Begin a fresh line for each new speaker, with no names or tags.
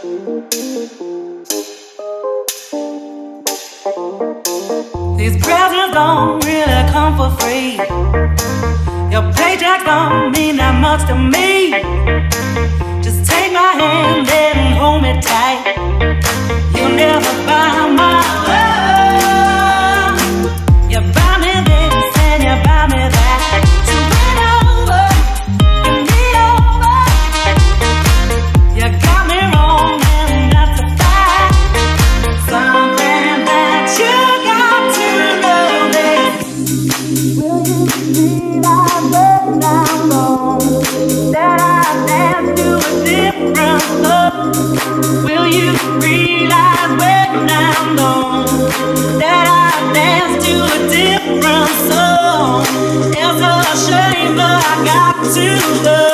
These presents don't really come for free. Your paycheck don't mean that much to me. Just take my hand and hold me tight. You'll never buy my love. You buy me this and you buy me that. So win over, win me over. You got me wrong and that's a fact. Something that you got to know this. Will you realize when I'm gone that I dance to a different love? Will you realize when I'm gone that I dance to a different song? It's a shame, but I got to love.